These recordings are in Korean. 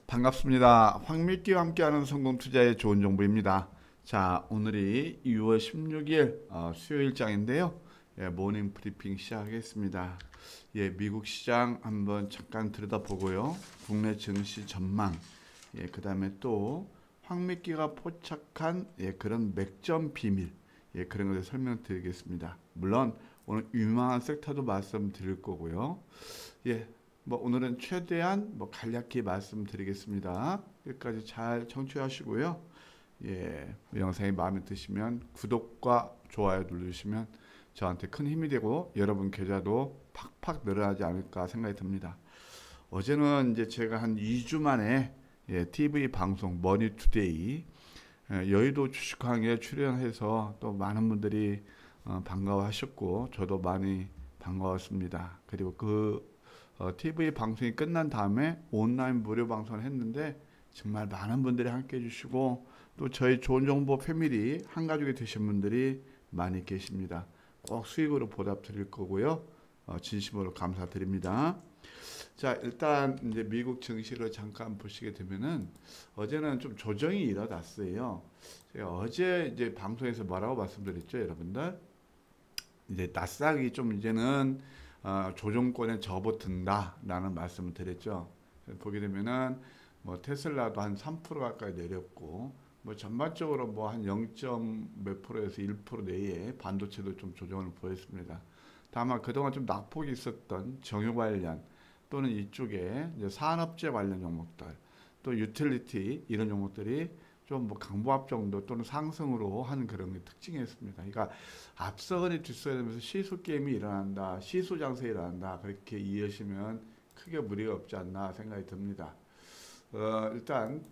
반갑습니다. 황미끼와 함께하는 성공투자의 좋은 정보입니다. 자, 오늘이 6월 16일 수요일장인데요. 예, 모닝 브리핑 시작하겠습니다. 예, 미국 시장 한번 잠깐 들여다보고요. 국내 증시 전망, 예, 그 다음에 또 황미끼가 포착한 그런 맥점 비밀, 예, 그런 것을 설명드리겠습니다. 물론 오늘 유망한 섹터도 말씀드릴 거고요. 예, 뭐 오늘은 최대한 간략히 말씀드리겠습니다. 끝까지 잘 청취하시고요. 예, 영상이 마음에 드시면 구독과 좋아요 누르시면 저한테 큰 힘이 되고 여러분 계좌도 팍팍 늘어나지 않을까 생각이 듭니다. 어제는 이제 제가 한 2주 만에 TV 방송 머니투데이 여의도 주식왕에 출연해서 또 많은 분들이 반가워하셨고 저도 많이 반가웠습니다. 그리고 TV 방송이 끝난 다음에 온라인 무료 방송을 했는데 정말 많은 분들이 함께 해주시고 또 저희 좋은 정보 패밀리 한 가족이 되신 분들이 많이 계십니다. 꼭 수익으로 보답 드릴 거고요. 진심으로 감사드립니다. 자, 일단 이제 미국 증시를 잠깐 보시게 되면은 어제는 좀 조정이 일어났어요. 제가 어제 이제 방송에서 뭐라고 말씀드렸죠, 여러분들? 이제 나스닥이 좀 이제는 조정권에 접어든다라는 말씀을 드렸죠. 보게 되면은 뭐 테슬라도 한 3% 가까이 내렸고 뭐 전반적으로 뭐 한 0. 몇 프로에서 1% 내에 반도체도 좀 조정을 보였습니다. 다만 그동안 좀 낙폭이 있었던 정유 관련 또는 이쪽에 이제 산업재 관련 종목들 또 유틸리티 이런 종목들이 좀 뭐 강보합 정도 또는 상승으로 하는 그런 게 특징이었습니다. 그러니까 앞서거니 뒤서거니면서 시소 게임이 일어난다, 시소 장세가 일어난다 그렇게 이해하시면 크게 무리가 없지 않나 생각이 듭니다. 일단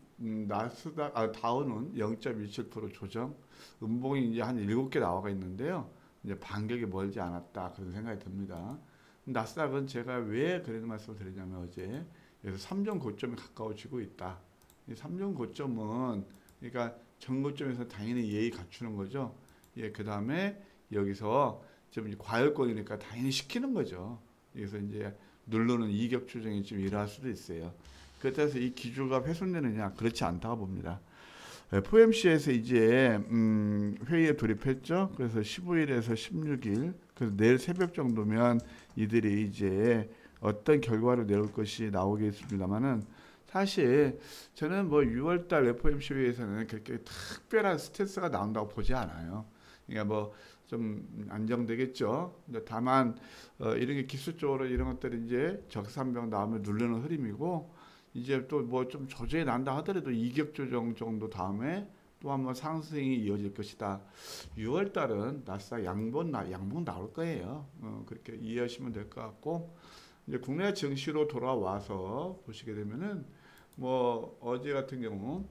다우는 0.27% 조정, 음봉이 이제 한 7개 나와가 있는데요. 이제 반격이 멀지 않았다 그런 생각이 듭니다. 나스닥은 제가 왜 그런 말씀을 드리냐면 어제 그래서 3종 고점이 가까워지고 있다. 이 3종 고점은 그러니까 전고점에서 당연히 예의 갖추는 거죠. 예, 그 다음에 여기서 좀 과열권이니까 당연히 시키는 거죠. 여기서 이제 누르는 이격 조정이 좀 일어날 수도 있어요. 그렇다고 해서 이 기조가 훼손되느냐? 그렇지 않다고 봅니다. FOMC에서 이제 회의에 돌입했죠. 그래서 15일에서 16일, 그래서 내일 새벽 정도면 이들이 이제 어떤 결과를 내올 것이 나오겠습니다만은 사실 저는 뭐 6월달 FOMC 회의에서는 그렇게 특별한 스트레스가 나온다고 보지 않아요. 그러니까 뭐 좀 안정되겠죠. 근데 다만 이런 게 기술적으로 이런 것들이 이제 적산병 다음에 누르는 흐름이고 이제 또 뭐 좀 조정이 난다 하더라도 이격 조정 정도 다음에 또 한번 상승이 이어질 것이다. 6월 달은 나스닥 양봉 나올 거예요. 그렇게 이해하시면 될 것 같고 이제 국내 증시로 돌아와서 보시게 되면은 뭐 어제 같은 경우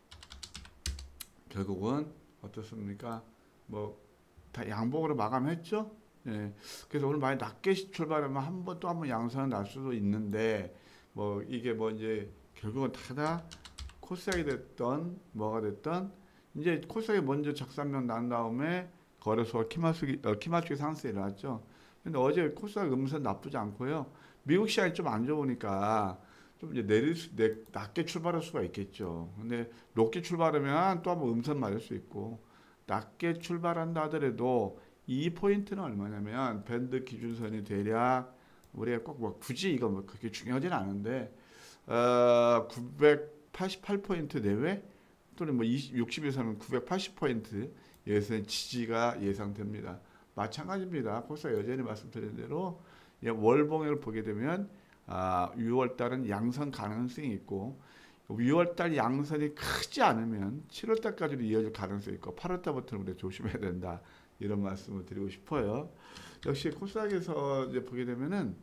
결국은 어떻습니까? 뭐 다 양봉으로 마감했죠. 예. 그래서 오늘 많이 낮게 출발하면 또 한 번 양선은 날 수도 있는데 뭐 이게 뭐 이제 결국은 다 코스닥이 됐던 뭐가 됐던 이제 코스닥이 먼저 적산면 난 다음에 거래소가 키맞추기 상승이 일어났죠. 근데 어제 코스닥 음선 나쁘지 않고요. 미국 시장이 좀 안 좋으니까 좀 이제 낮게 출발할 수가 있겠죠. 근데 높게 출발하면 또 한번 음선 맞을 수 있고 낮게 출발한다 하더라도 이 포인트는 얼마냐면 밴드 기준선이 대략 우리가 꼭 뭐 굳이 이거 뭐 그렇게 중요하진 않은데 988포인트 내외 또는 뭐 60에서는 980포인트 여기서 지지가 예상됩니다. 마찬가지입니다. 코스닥 여전히 말씀드린 대로 월봉을 보게 되면 6월 달은 양선 가능성이 있고 6월 달 양선이 크지 않으면 7월 달까지도 이어질 가능성이 있고 8월 달부터는 우리 조심해야 된다. 이런 말씀을 드리고 싶어요. 역시 코스닥에서 이제 보게 되면은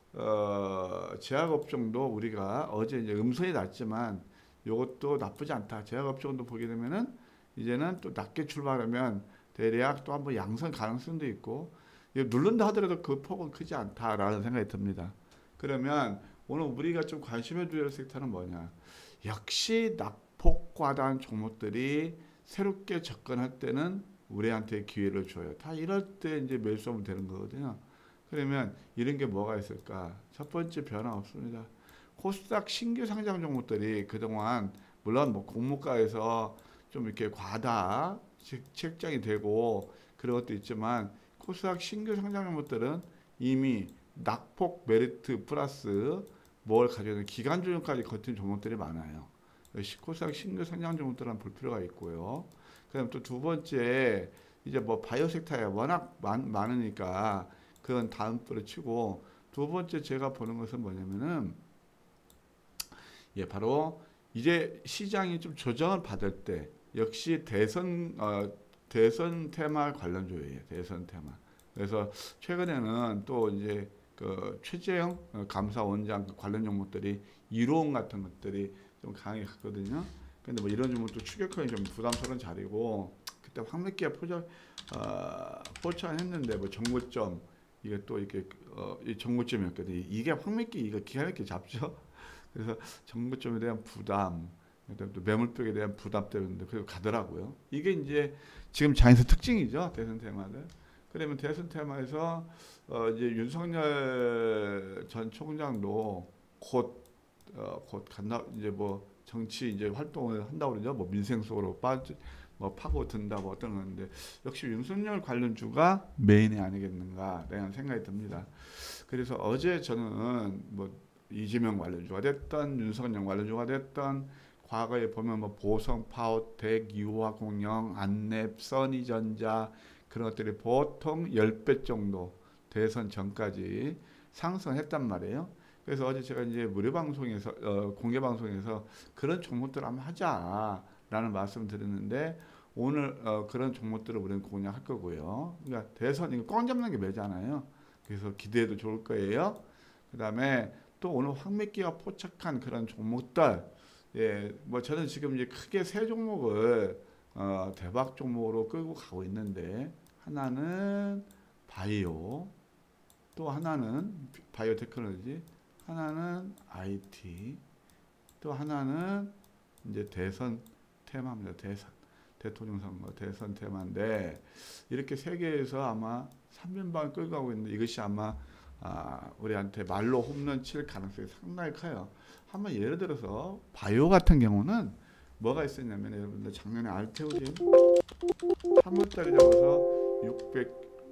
제약업종도 우리가 어제 이제 음선이 났지만 이것도 나쁘지 않다. 제약업종도 보게 되면은 이제는 또 낮게 출발하면 대략 또 한번 양선 가능성도 있고 누른다 하더라도 그 폭은 크지 않다라는 생각이 듭니다. 그러면 오늘 우리가 좀 관심을 두어야 할 섹터는 뭐냐? 역시 낙폭 과다한 종목들이 새롭게 접근할 때는 우리한테 기회를 줘요. 다 이럴 때 이제 매수하면 되는 거거든요. 그러면 이런 게 뭐가 있을까? 첫 번째 변화 없습니다. 코스닥 신규 상장 종목들이 그동안 물론 뭐 공모가에서 좀 이렇게 과다 책정이 되고 그런 것도 있지만 코스닥 신규 상장 종목들은 이미 낙폭 메리트 플러스 뭘 가지고 있는 기간 조정까지 거친 종목들이 많아요. 코스닥 신규 상장 종목들은 볼 필요가 있고요. 그다음 또 두 번째 이제 뭐 바이오 섹터에 워낙 많으니까 그건 다음 부로 치고 두 번째 제가 보는 것은 뭐냐면은 바로 이제 시장이 좀 조정을 받을 때 역시 대선 테마 관련주예요. 대선 테마. 그래서 최근에는 또 이제 그 최재형 감사원장 관련 종목들이 이로운 같은 것들이 좀 강하게 갔거든요. 근데 뭐 이런 종목도 추격하기 좀 부담스러운 자리고 그때 황맥기가 포착했는데 뭐 정고점 이게 또 이렇게 이 정고점이었거든요. 이게 황맥기 이거 기가 막히게 잡죠. 그래서 정고점에 대한 부담, 그다음에 또 매물벽에 대한 부담 때문에 그리고 가더라고요. 이게 이제 지금 장에서 특징이죠. 대선 테마들. 그러면 대선 테마에서 이제 윤석열 전 총장도 곧 간다 이제 뭐 정치 이제 활동을 한다고 그러죠. 뭐 민생 속으로 뭐 파고든다 뭐 어떤 건데 역시 윤석열 관련주가 메인이 아니겠는가 라는 생각이 듭니다. 그래서 어제 저는 뭐 이재명 관련주가 됐던 윤석열 관련주가 됐던 과거에 보면 뭐 보성, 파워텍, 유화공영, 안랩, 써니전자 그런 것들이 보통 10배 정도 대선 전까지 상승했단 말이에요. 그래서 어제 제가 이제 무료 방송에서 공개 방송에서 그런 종목들 한번 하자라는 말씀을 드렸는데 오늘 그런 종목들을 우리는 공략할 거고요. 그러니까 대선 이거 꽝 잡는 게 매잖아요. 그래서 기대해도 좋을 거예요. 그다음에 또 오늘 황맥기가 포착한 그런 종목들 뭐 저는 지금 이제 크게 세 종목을 대박 종목으로 끌고 가고 있는데 하나는 바이오, 또 하나는 바이오 테크놀로지, 하나는 IT, 또 하나는 이제 대선 테마입니다. 대통령 선거 대선 테마인데 이렇게 세 개에서 아마 3연방을 끌고 가고 있는데 이것이 아마 우리한테 말로 홈런 칠 가능성이 상당히 커요. 한번 예를 들어서 바이오 같은 경우는 뭐가 있었냐면 여러분들 작년에 알테오젠 3월달에 잡아서 600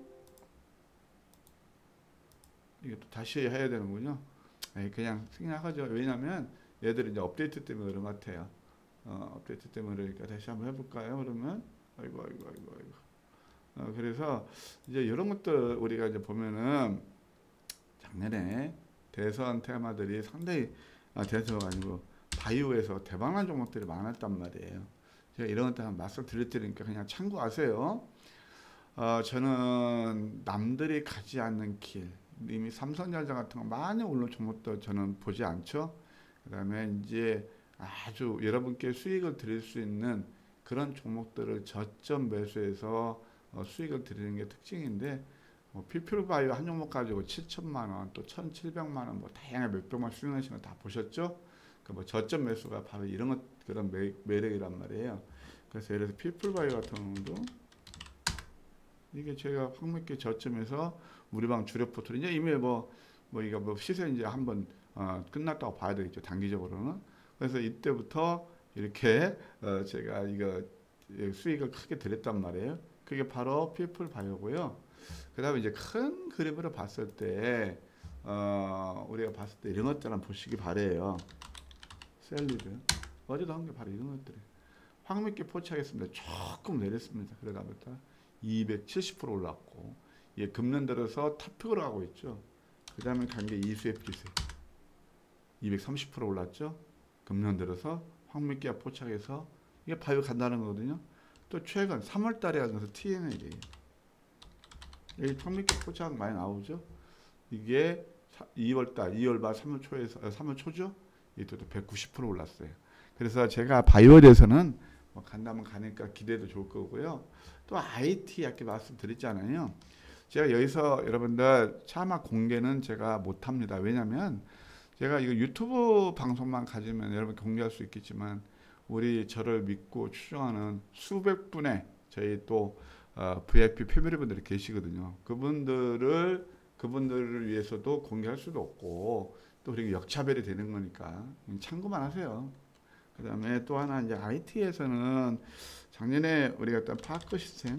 이게 또 다시 해야 되는군요. 그냥 생략하죠. 왜냐하면 얘들이 이제 업데이트 때문에 그런 것 같아요. 업데이트 때문에 그러니까 다시 한번 해볼까요? 그러면 아이고. 그래서 이제 이런 것들 우리가 이제 보면은 작년에 대선 테마들이 상당히 대선가 아니고 바이오에서 대박난 종목들이 많았단 말이에요. 제가 이런 것들 한번 말씀 드릴 테니까 그냥 참고하세요. 저는 남들이 가지 않는 길, 이미 삼성전자 같은 거 많이 올라온 종목도 저는 보지 않죠. 그 다음에 이제 아주 여러분께 수익을 드릴 수 있는 그런 종목들을 저점 매수해서 수익을 드리는 게 특징인데 피플바이오 한 종목 가지고 7천만 원, 또 1,700만 원, 뭐 다양한 몇백만 수익하시는 거 다 보셨죠? 그 뭐 저점 매수가 바로 이런 것 그런 매력이란 말이에요. 그래서 예를 들어서 피플바이오 같은 경우도 이게 제가 황맥기 저점에서 우리 방 주력 포트를 이제 이미 이거 뭐 시세 이제 한번 끝났다고 봐야 되겠죠. 단기적으로는. 그래서 이때부터 이렇게 제가 이거 수익을 크게 드렸단 말이에요. 그게 바로 피플바이오고요. 그다음에 이제 큰 그림으로 봤을 때 우리가 봤을 때 이런 것들은 보시기 바래요. 셀리드 어제도 한 게 바로 이런 것들이 황맥기 포착했습니다. 조금 내렸습니다. 그러다 보니까 270% 올랐고 금년 들어서 탑픽으로 가고 있죠. 그 다음에 간 게 이수F 기세 230% 올랐죠. 금년 들어서 황맥기가 포착해서 이게 바이오 간다는 거거든요. 또 최근 3월 달에 가면서 TNL이 여기 황맥기 포착 많이 나오죠. 이게 2월 말 3월 초에서 3월 초죠. 이것도 190% 올랐어요. 그래서 제가 바이오에 대해서는 뭐 간다면 가니까 기대도 좋을 거고요. 또 IT 아까 말씀드렸잖아요. 제가 여기서 여러분들 차마 공개는 제가 못합니다. 왜냐하면 제가 이거 유튜브 방송만 가지면 여러분 공개할 수 있겠지만 우리 저를 믿고 추종하는 수백 분의 저희 또 VIP 패밀리분들이 계시거든요. 그분들을 위해서도 공개할 수도 없고 또 우리가 역차별이 되는 거니까 참고만 하세요. 그 다음에 또 하나 이제 IT에서는 작년에 우리가 했던 파크 시스템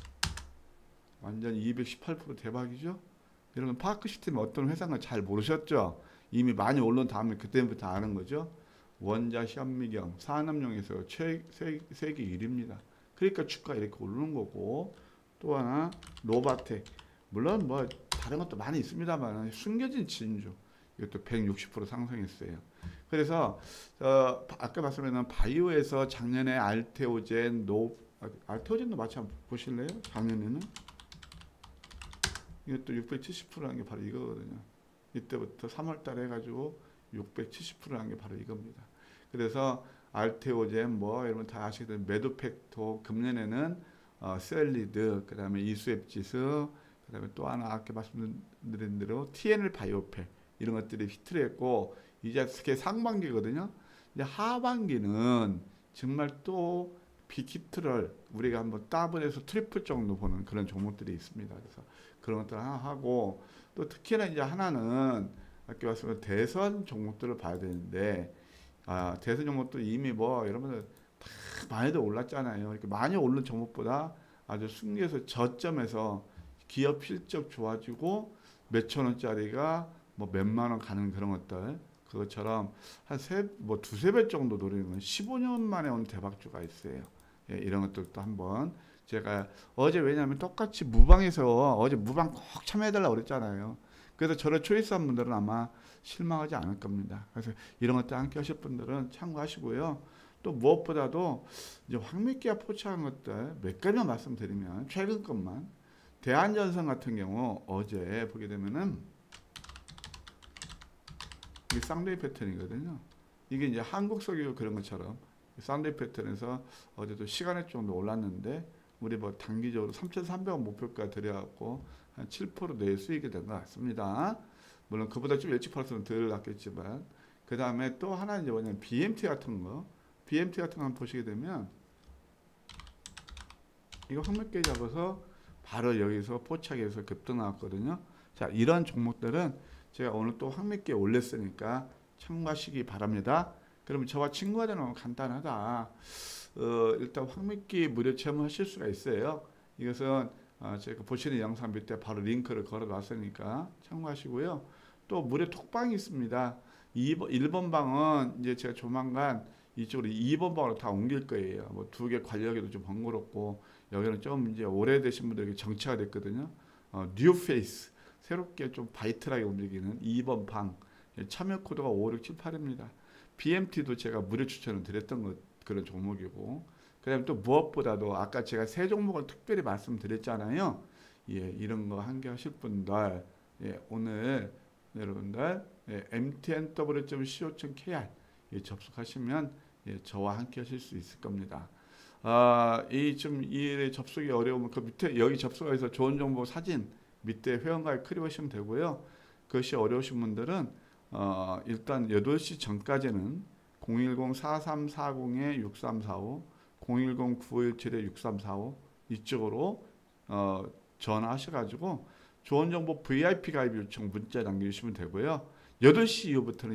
완전 218% 대박이죠. 여러분 파크 시스템이 어떤 회사인 걸 잘 모르셨죠? 이미 많이 오른 다음에 그때부터 아는 거죠. 원자 현미경 산업용에서 세계 1위입니다. 그러니까 주가 이렇게 오르는 거고 또 하나 노바텍 물론 뭐 다른 것도 많이 있습니다만 숨겨진 진주 이것도 160% 상승했어요. 그래서 아까 말씀드린 바이오에서 작년에 알테오젠도 마치 한번 보실래요? 작년에는 이것도 670%라는 게 바로 이거거든요. 이때부터 3월 달에 해가지고 670%라는 게 바로 이겁니다. 그래서 알테오젠 뭐 여러분 다 아시겠지만 메드팩토 금년에는 셀리드 그 다음에 이수앱지수 그 다음에 또 하나 아까 말씀드린 대로 TNL 바이오펠 이런 것들이 히트를 했고 이제 그게 상반기거든요. 이제 하반기는 정말 또 빅히트를 우리가 한번 더블에서 트리플 정도 보는 그런 종목들이 있습니다. 그래서 그런 것들 하나 하고 또 특히나 이제 하나는 아까 말씀드린 대선 종목들을 봐야 되는데 대선 종목도 이미 뭐 여러분들 다 많이들 올랐잖아요. 이렇게 많이 오른 종목보다 아주 순기에서 저점에서 기업 실적 좋아지고 몇천 원짜리가 뭐 몇만 원 가는 그런 것들 그것처럼 한 두세 배 정도 노리는 건 15년 만에 온 대박주가 있어요. 예, 이런 것들도 한번 제가 어제 왜냐하면 똑같이 무방에서 어제 무방 꼭 참여해달라고 그랬잖아요. 그래서 저를 초이스한 분들은 아마 실망하지 않을 겁니다. 그래서 이런 것들 함께 하실 분들은 참고하시고요. 또 무엇보다도 이제 황미기와 포착한 것들 몇 가지만 말씀드리면 최근 것만 대한전선 같은 경우 어제 보게 되면은 이게 쌍둥이 패턴이거든요. 이게 이제 한국석유 그런 것처럼 쌍둥이 패턴에서 어제도 시간에 정도 올랐는데 우리 뭐 단기적으로 3,300원 목표가 들여갖고 한 7% 내의 수익이 된 것 같습니다. 물론 그보다 좀 일찍 팔았으면 덜 났겠지만 그 다음에 또 하나 이제 뭐냐면 BMT 같은 거 한번 보시게 되면 이거 황미끼 잡아서 바로 여기서 포착해서 급등 나왔거든요. 자 이런 종목들은 제가 오늘 또 황미끼 올렸으니까 참고하시기 바랍니다. 그러면 저와 친구가 되는 건 간단하다. 일단 황미끼 무료 체험하실 수가 있어요. 이것은 제가 보시는 영상 밑에 바로 링크를 걸어 놨으니까 참고하시고요. 또 무료 톡방이 있습니다. 1번 방은 이제 제가 조만간 이쪽으로 2번 방으로 다 옮길 거예요. 뭐 두 개 관리하기도 좀 번거롭고 여기는 좀 이제 오래되신 분들에게 정체가 됐거든요. 뉴 페이스 새롭게 좀 바이트하게 움직이는 2번 방 참여 코드가 5678입니다. BMT도 제가 무료 추천을 드렸던 그런 종목이고 그 다음에 또 무엇보다도 아까 제가 세 종목을 특별히 말씀드렸잖아요. 예, 이런 거 함께 하실 분들 오늘 여러분들 mtnw.co.kr 접속하시면 저와 함께 하실 수 있을 겁니다. 이 접속이 어려우면 그 밑에 여기 접속해서 좋은 정보 사진 밑에 회원가입 클릭하시면 되고요. 그것이 어려우신 분들은 일단 8시 전까지는 010-4340-6345 010-9517-6345 이쪽으로 전화하셔가지고 좋은 정보 VIP 가입 요청 문자 남겨주시면 되고요. 8시 이후부터는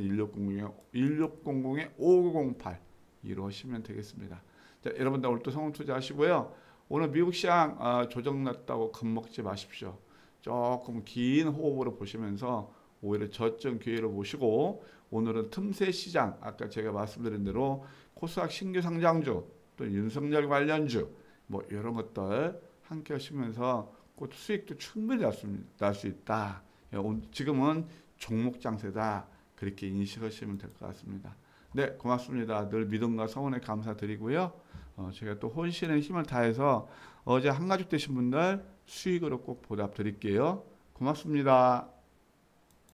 1600-5508 이러시면 되겠습니다. 자, 여러분들 오늘 또 성공 투자하시고요. 오늘 미국 시장 조정 났다고 겁먹지 마십시오. 조금 긴 호흡으로 보시면서 오히려 저점 기회를 보시고 오늘은 틈새 시장 아까 제가 말씀드린 대로 코스닥 신규 상장주 또 윤석열 관련주 뭐 이런 것들 함께 하시면서 그 수익도 충분히 날 수 있다. 지금은 종목 장세다. 그렇게 인식하시면 될 것 같습니다. 네, 고맙습니다. 늘 믿음과 성원에 감사드리고요. 제가 또 혼신의 힘을 다해서 어제 한가족 되신 분들 수익으로 꼭 보답 드릴게요. 고맙습니다.